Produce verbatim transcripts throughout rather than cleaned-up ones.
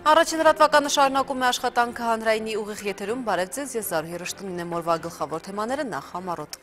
Առաջին հրատվականը շարունակում է աշխատանքը հանրայինի ուղիղ եթերում, բարև ձեզ, ես Զարուհի Հրշտունին եմ օրվա գլխավոր թեմաները նախ համառոտ։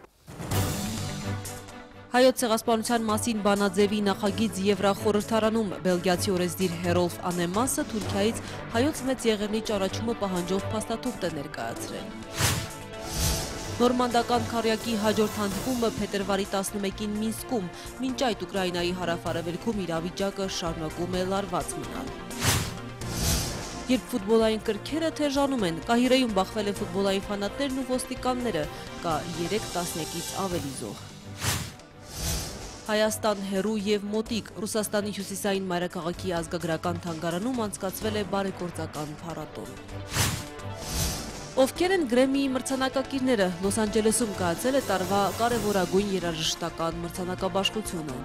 Հայոց ցեղասպանության մասին բանաձևի նախագիծ Եվրախորհրդարանում բելգիացի օրենսդիր Հերոլֆ Անեմասը Թուրքիայից հայոց մեծ եղեռնի ճանաչումը պահանջող փաստաթուղթ է ներկայացրել։ Նորմանդական քառյակի հաջորդ հանդիպումը փետրվարի տասնմեկին Մինսկում, մինչ այդ Ուկրաինայի հարավ-արևելքում իրավիճակը շարունակում է լարված մնալ։ Երբ ֆուտբոլային կրքերը թեժանում են, Կահիրեում բախվել են ֆուտբոլային ֆանատներն ու ոստիկանները, կա երեք տասնյակից ավելի զոհ։ Հայաստան հեռու և մոտիկ Ռուսաստանի հյուսիսային մայրաքաղաքի ազգագրական թանգարանում անցկացվել է բարեգործական փառատոն։ Ովքեր են Գրեմմիի մրցանակակիրները, Լոս Անջելեսում կայացել է տարվա կարևորագույն երաժշտական մրցանակաբաշխությունը։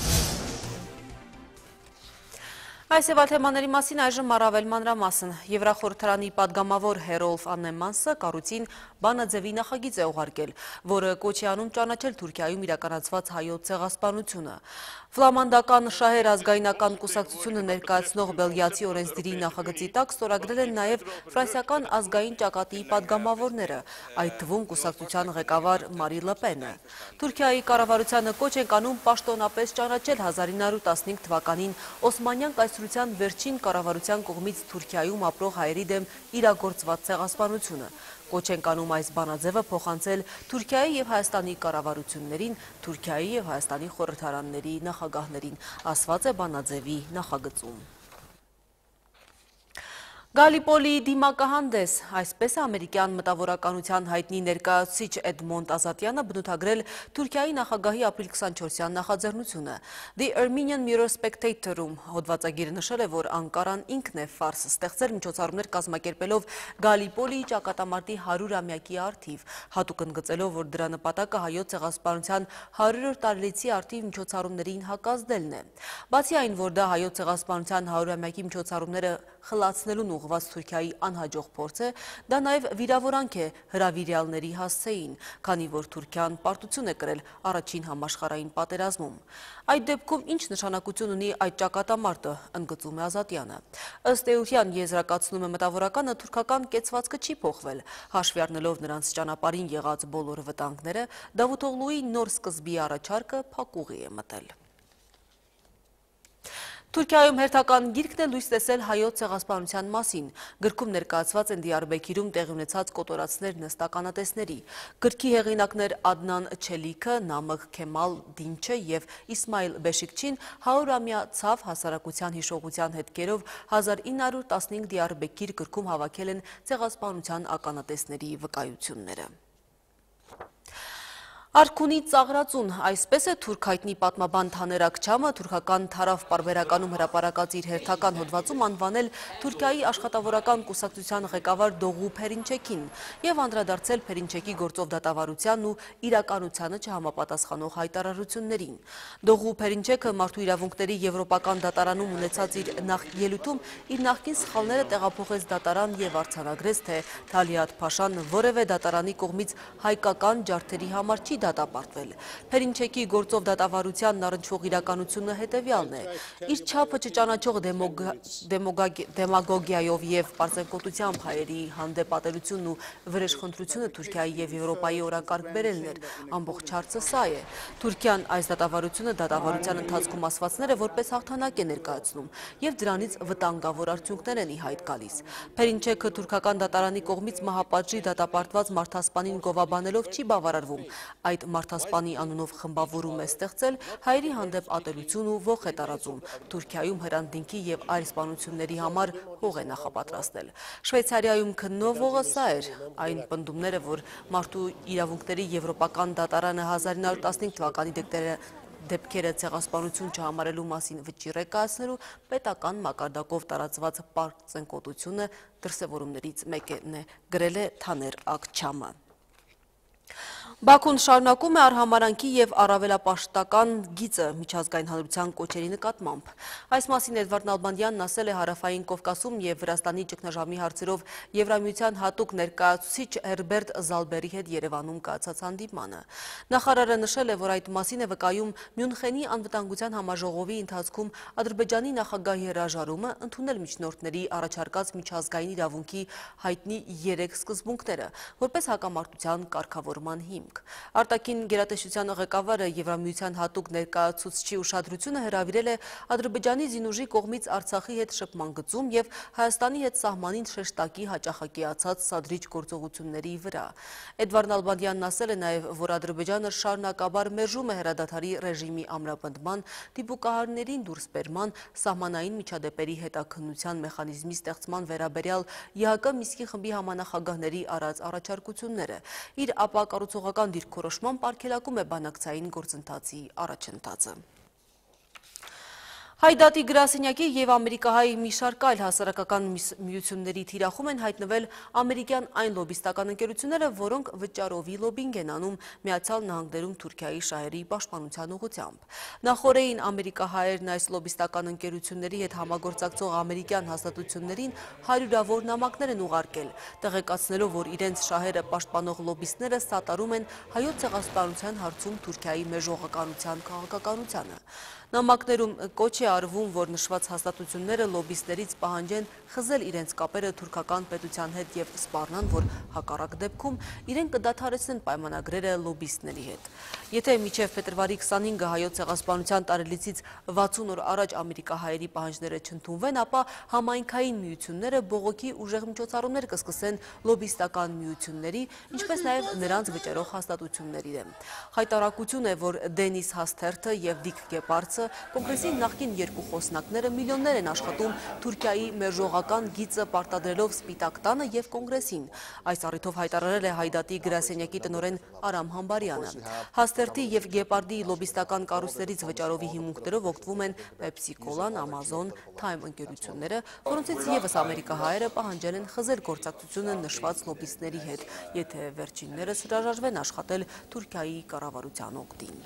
Այս եւ այլ թեմաների մասին այժմ առավել մանրամասն։ Եվրախորհրդարանի падգամավոր Հերոլֆ Անեմասը կառույցին բանաձևի նախագիծ է ուղարկել, որը կոչ է անում ճանաչել Թուրքիայում իրականացված հայոց ցեղասպանությունը։ Ֆլամանդական շահեր ազգայնական կուսակցությունը ներկայացնող բելգիացի օրենսդիրի նախագծի տակ ստորագրել են նաև ֆրանսիական ազգային ճակատի падգամավորները, այդ թվում կուսակցության ղեկավար Մարի Լը Պենը։ Թուրքիայի կառավարությանը կոչ են անում պաշտոնապես ճանաչել հազար ինը հարյուր տասնհինգ թվականին Օսմանյան կայսրության վերջին կառավարության կողմից Թուրքիայում ապրող հայերի դեմ իրագործված ցեղասպանությունը։ Կոչ են անում այս բանաձևը փոխանցել Թուրքիայի և Հայաստանի կառավարություններին, Թուրքիայի և Հայաստանի խորհրդարանների նախագահներին, ասված է բանաձևի նախագծում։ Գալիպոլի դիմակահանդես, այսպես է ամերիկյան մտավորականության հայտնի ներկայացուցիչ Էդմոնդ Ազատյանը բնութագրել Թուրքիայի նախագահի ապրիլ քսանչորսյան նախաձեռնությունը։ The Armenian Mirror Spectator-ում հոդվածագիրը նշել է, որ Անկարան ինքն է ֆարս ստեղծել միջոցառումներ կազմակերպելով Գալիպոլիի ճակատամարտի հարյուրամյակի առթիվ, հատուկ ընդգծելով, որ դրա նպատակը հայոց ցեղասպանության հարյուրորդ տարելիցի առթիվ միջոցառումներին հակազդելն է։ Բացի այն, որ դա հայոց ցեղասպանության հարյուրամյակի միջոցառումները խլացնելուն ուղղված Թուրքիայի անհաջող փորձ է, դա նաև վիրավորանք է հրավիրյալների հասցեին, քանի որ Թուրքիան պարտություն է կրել առաջին համաշխարհային պատերազմում։ Այդ դեպքում ինչ նշանակություն ունի այդ ճակատամարտը, ընդգծում է Ազատյանը։ Ըստ էության եզրակացնում է մտավորականը, թուրքական կեցվածքը չի փոխվել, հաշվի առնելով նրանց ճանապարհին եղած բոլոր վտանգները, Դավութ Օղլուի նոր սկզբի առաջարկը փակուղի է մտել։ Թուրքիայում հերթական գիրքն է լույս տեսել հայոց ցեղասպանության մասին։ Գրքում ներկայացված են Դիարբեքիրում տեղի ունեցած կոտորածներ նստականատեսների։ Գրքի հեղինակներ Ադնան Չելիքը, Նամըղ Քեմալ Դինչը և Իսմայիլ Բեշիկչին հարյուրամյա ցավ հասարակության հիշողության հետքերով հազար ինը հարյուր տասնհինգ Դիարբեքիր գրքում հավաքել են ցեղասպանության ականատեսների վկայությունները։ Արքունի ծաղրածուն, այսպես է թուրք հայտնի պատմաբան Թաներ Աքչամը թուրքական Թարավ պարբերականում հրապարակած իր հերթական հոդվածում անվանել Թուրքիայի աշխատավորական կուսակցության ղեկավար Դողու Փերինչեքին և անդրադարձել Փերինչեկի գործով դատավարությանն ու իրականությանը չհամապատասխանող հայտարարություններին։ Դողու Փերինչեկը մարդու իրավունքների եվրոպական դատարանում ունեցած իր ելույթում իր նախկին սխալները տեղափոխեց դատարան և արձանագրեց, թե Թալիաթ Փաշան որևէ դատարանի կողմից հայկական ջարդերի համար չի դատապարտվել։ Փերինչեկի գործով դատավարությանն առնչվող իրականությունը հետևյալն է։ Իր չափը չճանաչող դեմագոգիայով և պարծենկոտությամբ հայերի հանդեպ ատելությունն ու վրեժխնդրությունը Թուրքիայի և Եվրոպայի օրակարգ բերելն էր։ Ամբողջ հարցը սա է։ Թուրքիան այս դատավարությունը դատավարության ընթացքում ասվածները որպես հաղթանակ է ներկայացնում և դրանից վտանգավոր արդյունքներ են ի հայտ գալիս։ Փերինչեկը թուրքական դատարանի կողմից մահապատժի դատապարտված մարդասպանին գովաբանելով չի բավարարվում։ Այդ մարդասպանի անունով խմբավորում է ստեղծել, հայերի հանդեպ ատելություն ու ոխ է տարածում, Թուրքիայում հրանդինքի և այլ սպանությունների համար հող է նախապատրաստել։ Շվեյցարիայում քննող ողը սա էր, այն պնդումները, որ մարդու իրավունքների եվրոպական դատարանը հազար ինը հարյուր տասնհինգ թվականի դեպքերը ցեղասպանություն չհամարելու մասին վճիռ է կայացնելու պետական մակարդակով տարածված պարծենկոտությունը դրսևորումներից մեկն է, գրել է Թաներ Աքչամը։ Բաքուն շարունակում է արհամարանքի և առավելապաշտական գիծը միջազգային հանրության կոչերի նկատմամբ։ Այս մասին Էդվարդ Նալբանդյանն ասել է Հարավային Կովկասում և Վրաստանի ճգնաժամի հարցերով Եվրամիության հատուկ ներկայացուցիչ Հերբերտ Զալբերի հետ Երևանում կայացած հանդիպմանը։ Նախարարը նշել է, որ այդ մասին է վկայում Մյունխենի անվտանգության համաժողովի ընթացքում Ադրբեջանի նախագահի հրաժարումը ընդունել միջնորդների առաջարկած միջազգային իրավունքի հայտնի երեք սկզբունքները, որպես հակամարտության կարգավորման հիմք։ Արտաքին գերատեսչության ղեկավարը Եվրամիության հատուկ ներկայացուցչի ուշադրությունը հրավիրել է Ադրբեջանի զինուժի կողմից Արցախի հետ շփման գծում և Հայաստանի հետ սահմանին շեշտակի հաճախակիացած սադրիչ գործողությունների վրա։ Էդվարդ Նալբանդյանն ասել է նաև, որ Ադրբեջանը շարունակաբար մերժում է հրադադարի ռեժիմի ամրապնդման, դիպուկահարներին դուրսբերման, սահմանային միջադեպերի հետաքննության մեխանիզմի ստեղծման վերաբերյալ ԵՀԿ Մինսկի խմբի համանախագահների արած առաջարկությունները։ Իր ապակառուցողական դիրքորոշմամբ արգելակում է բանակցային գործընթացի առաջընթացը։ Հայդատի գրասենյակի և ամերիկահայ մի շարք այլ հասարակական միությունների թիրախում են հայտնվել ամերիկյան այն լոբիստական ընկերությունները, որոնք վճարովի լոբինգ են անում Միացյալ Նահանգներում Թուրքիայի շահերի պաշտպանության ուղղությամբ։ Նախօրեին ամերիկահայերն այս լոբիստական ընկերությունների հետ համագործակցող ամերիկյան հաստատություններին հարյուրավոր նամակներ են ուղարկել, տեղեկացնելով, որ իրենց շահերը պաշտպանող լոբիստները սատարում են Հայոց ցեղասպանության հարցում Թուրքիայի մերժողականության քաղաքականությանը։ Նամակներում կոչ է արվում, որ նշված հաստատությունները լոբիստներից պահանջեն խզել իրենց կապերը թուրքական պետության հետ և սպառնան, որ հակառակ դեպքում իրեն կդադարեցնեն պայմանագրերը լոբիստների հետ։ Եթե մինչև փետրվարի քսանհինգը Հայոց ցեղասպանության տարելիցից վաթսուն օր առաջ ամերիկահայերի պահանջները չընդունվեն, ապա համայնքային միությունները բողոքի ուժեղ միջոցառումներ կսկսեն լոբիստական միությունների, ինչպես նաև նրանց վճարող հաստատությունների դեմ։ Հայտարարություն է, որ Դենիս Հասթերթը և Դիկ Գեպարդը, կոնգրեսի նախկին երկու խոսնակները միլիոններ են աշխատում Թուրքիայի մերժողական գիծը պարտադրելով Սպիտակ տանը և կոնգրեսին։ Այս առիթով հայտարարել է Հայդատի գրասենյակի տնօրեն Արամ Համբարյանը։ Հասթերթի և Գեպարդի լոբիստական կառույցներից վճարովի հիմունքներով օգտվում են Pepsi Cola-ն, Amazon, Time ընկերությունները, որոնցից ևս ամերիկահայերը պահանջել են խզել գործակցությունը նշված լոբիստների հետ, եթե վերջիններս հրաժարվեն աշխատել Թուրքիայի կառավարության օգտին։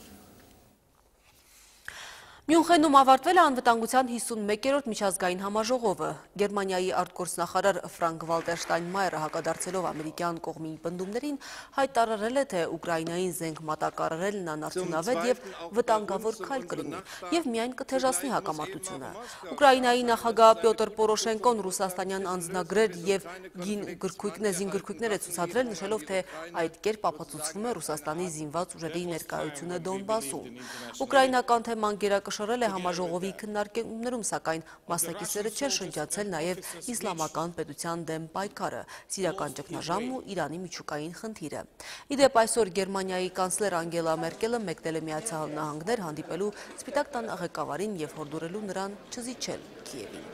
Մյունխենում ավարտվել է անվտանգության հիսունմեկերորդ միջազգային համաժողովը։ Գերմանիայի արտգործնախարար Ֆրանկ Վալտեր Շտայնմայերը հակադարձելով ամերիկյան կողմի պնդումներին հայտարարել է, թե Ուկրաինային զենք մատակարարելն անարդյունավետ և վտանգավոր քայլ կլինի և միայն կթեժացնի հակամարտությունը։ Ուկրաինայի նախագահ Պյոտր Պորոշենկոն ռուսաստանյան անձնագրեր և զինգրքույկներ է ցուցադրել, նշելով, թե այդ կերպ ապացուցվում է Ռուսաստանի զինված ուժերի ներկայությունը Դոնբասում։ Ուկրաինական թեման գերակշռել է համաժողովի քննարկումներում, սակայն մասնակիցները չեն շրջացել նաև իսլամական պետության դեմ պայքարը, սիրիական ճգնաժամն ու Իրանի միջուկային խնդիրը։ Իդեպ այսօր Գերմանիայի կանցլեր Անգելա Մերկելը մեկնել է Միացյալ Նահանգներ հանդիպելու Սպիտակ տան ղեկավարին և հորդորելու նրան չզիջել Քիևին։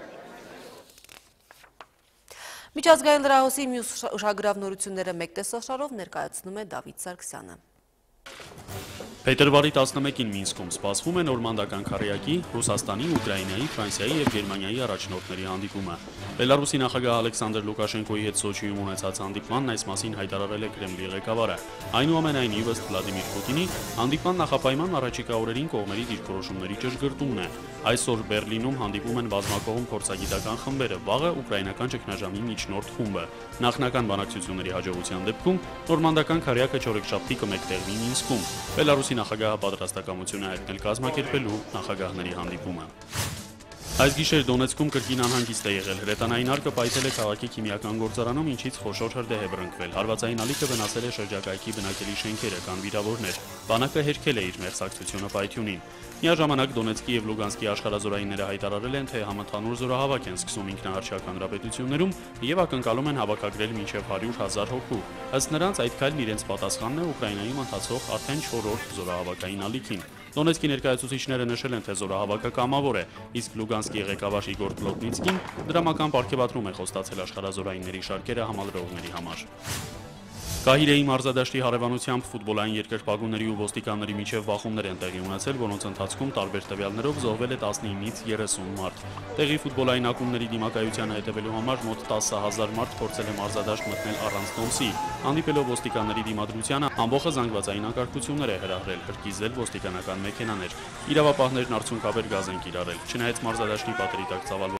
Միջազգային լրահոսի մյուս ուշագրավ նորությունները մեկ տեսաշարով ներկայացնում է Դավիթ Սարգսյանը։ Փետրվարի տասնմեկին Մինսկում սպասվում է նորմանդական քառյակի, Ռուսաստանի, Ուկրաինայի, Ֆրանսիայի և Գերմանիայի առաջնորդների հանդիպումը։ Բելարուսի նախագահ Ալեքսանդր Լուկաշենկոյի հետ Սոչիում ունեցած հանդիպմանն այս մասին հայտարարել է Կրեմլի ղեկավարը։ Այնուամենայնիվ, ըստ Վլադիմիր Պուտինի, հանդիպման նախապայման առաջիկա օրերին կողմերի դիրքորոշումների ճշգրտումն է։ Այսօր Բերլինում հանդիպում են բազմակողմ փորձագիտական խմբերը, վաղը ուկրաինական ճգնաժամի միջնորդ խումբը։ Նախնական բանակցությունների հաջողության դեպքում նորմանդական քառյակը չորեքշաբթի կմեկտեղվի Մինսկում։ Բելարուսի նախագահը պատրաստակամություն է հայտնել կազմակերպելու նախագահների հանդիպումը։ Այս գիշեր Դոնեցկում կրկին անհանգիստ է եղել։ Հրետանային արկը պայթել է քաղաքի քիմիական գործարանում, ինչից խոշոր հրդեհ է բռնկվել։ Հարվածային ալիքը վնասել է շրջակայքի բնակելի շենքերը, կան վիրավորներ։ Բանակը հերքել է իր մեղսակցությունը պայթյունին։ Միաժամանակ Դոնեցկի և Լուգանսկի աշխարհազորայինները հայտարարել են, թե համընդհանուր զորահավաք են սկսում ինքնահարչակ հանրապետություններում և ակնկալում են հավաքագրել մինչև հարյուր հազար հոգու։ Ըստ նրանց, այդ քայլն իրենց պատասխանն է Ուկրաինայում ընթացող արդեն չորրորդ զորահավաքային ալիքին։ Դոնեցկի ներկայացուցիչները նշել են, թե զորահավաքը կամավոր է, իսկ Լուգանսկի ղեկավար Իգոր Պլոտնիցկին դրամական պարգևատրում է խոստացել աշխարհազորայինների շարքերը համալրողների համար։ Կահիրեի մարզադաշտի հարևանությամբ ֆուտբոլային երկրպագուների ու ոստիկանների միջև բախումներ են տեղի ունեցել, որոնց ընթացքում տարբեր տվյալներով զոհվել է տասնինից երեսուն մարդ։ Տեղի ֆուտբոլային ակումբների դիմակայությանը հետևելու համար մոտ տասը հազար մարդ փորձել է մարզադաշտ մտնել առանց տոմսի։ Հանդիպելով ոստիկանների դիմադրությանը, ամբողջը զանգվածային անկարգություններ է հրահրել, հրկիզել ոստիկանական մեքենաներ։ Իրավապահներն արցունքաբեր գազ են կիրառել։ Չնայած մարզադաշտի պատերի տակ ծավալվող